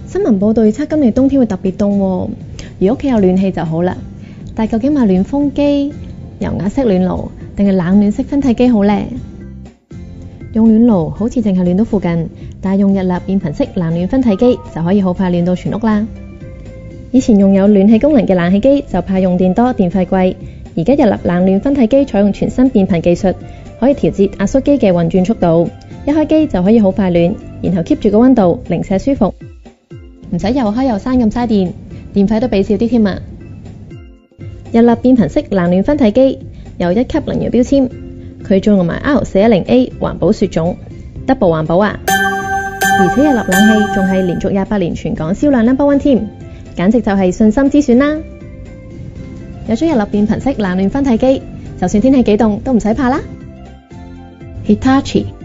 新聞報道預測今年冬天會特別凍喎，如屋企有暖氣就好啦。但究竟買暖風機、油壓式暖爐定係冷暖式分體機好呢？用暖爐好似淨係暖到附近，但係用日立變頻式冷暖分體機就可以好快暖到全屋啦。以前用有暖氣功能嘅冷氣機就怕用電多、電費貴，而家日立冷暖分體機採用全新變頻技術，可以調節壓縮機嘅運轉速度，一開機就可以好快暖，然後 keep 住個溫度，零舍舒服，唔使又開又閂咁嘥電，電費都俾少啲添啊！日立變頻式冷暖分體機有1級能源標籤，佢仲用埋 R410A 環保雪種 ，double 環保啊！而且日立冷氣仲係連續28年全港銷量 No.1 添，簡直就係信心之選啦！有咗日立變頻式冷暖分體機，就算天氣幾凍都唔使怕啦！Hitachi